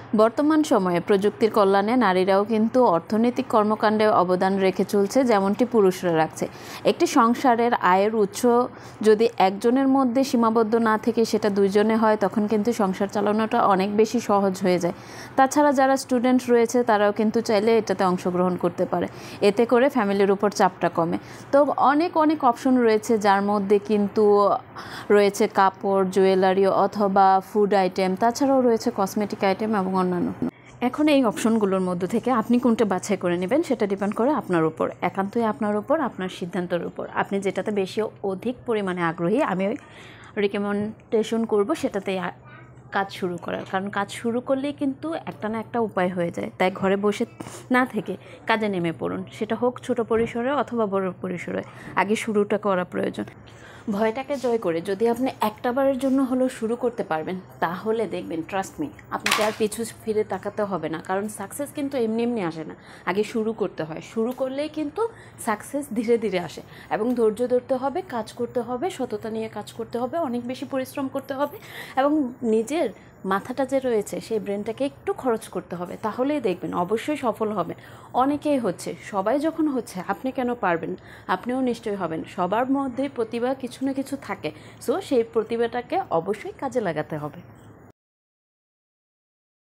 বর্তমান সময়ে প্রযুক্তির কল্যাণে নারীরাও কিন্তু অর্থনৈতিক কর্মকাণ্ডে অবদান রেখে চলছে, যেমনটি পুরুষরা রাখছে। একটি সংসারের আয়ের উৎস যদি একজনের মধ্যে সীমাবদ্ধ না থেকে সেটা দুইজনে হয়, তখন কিন্তু সংসার চালানোটা অনেক বেশি সহজ হয়ে যায়। তাছাড়া যারা স্টুডেন্ট রয়েছে তারাও কিন্তু চাইলে এটাতে অংশগ্রহণ করতে পারে, এতে করে ফ্যামিলির উপর চাপটা কমে। তো অনেক অনেক অপশন রয়েছে, যার মধ্যে কিন্তু রয়েছে কাপড়, জুয়েলারি অথবা ফুড আইটেম, তাছাড়াও রয়েছে কসমেটিক আইটেম এবং অন্যান্য। এখন এই অপশনগুলোর মধ্যে থেকে আপনি কোনটা বাছাই করে নেবেন সেটা ডিপেন্ড করে আপনার উপর, একান্তই আপনার উপর, আপনার সিদ্ধান্তের উপর। আপনি যেটাতে বেশি অধিক পরিমাণে আগ্রহী, আমি রিকমেন্ডেশন করব সেটাতে কাজ শুরু করার। কারণ কাজ শুরু করলেই কিন্তু একটা না একটা উপায় হয়ে যায়। তাই ঘরে বসে না থেকে কাজে নেমে পড়ুন, সেটা হোক ছোট পরিসরে অথবা বড় পরিসরে। আগে শুরুটা করা প্রয়োজন। ভয়টাকে জয় করে যদি আপনি একটা বারের জন্য হলেও শুরু করতে পারবেন, তাহলে দেখবেন, ট্রাস্ট মি, আপনাকে আর পিছু ফিরে তাকাতে হবে না। কারণ সাকসেস কিন্তু এমনি এমনি আসে না, আগে শুরু করতে হয়। শুরু করলেই কিন্তু সাকসেস ধীরে ধীরে আসে। এবং ধৈর্য ধরতে হবে, কাজ করতে হবে, সততা নিয়ে কাজ করতে হবে, অনেক বেশি পরিশ্রম করতে হবে এবং নিজের মাথাটা যে রয়েছে সেই ব্রেনটাকে একটু খরচ করতে হবে। তাহলেই দেখবেন অবশ্যই সফল হবে। অনেকেই হচ্ছে, সবাই যখন হচ্ছে আপনি কেন পারবেন? আপনিও নিশ্চয়ই হবেন। সবার মধ্যেই প্রতিভা কিছু না কিছু থাকে। সো সেই প্রতিভাটাকে অবশ্যই কাজে লাগাতে হবে।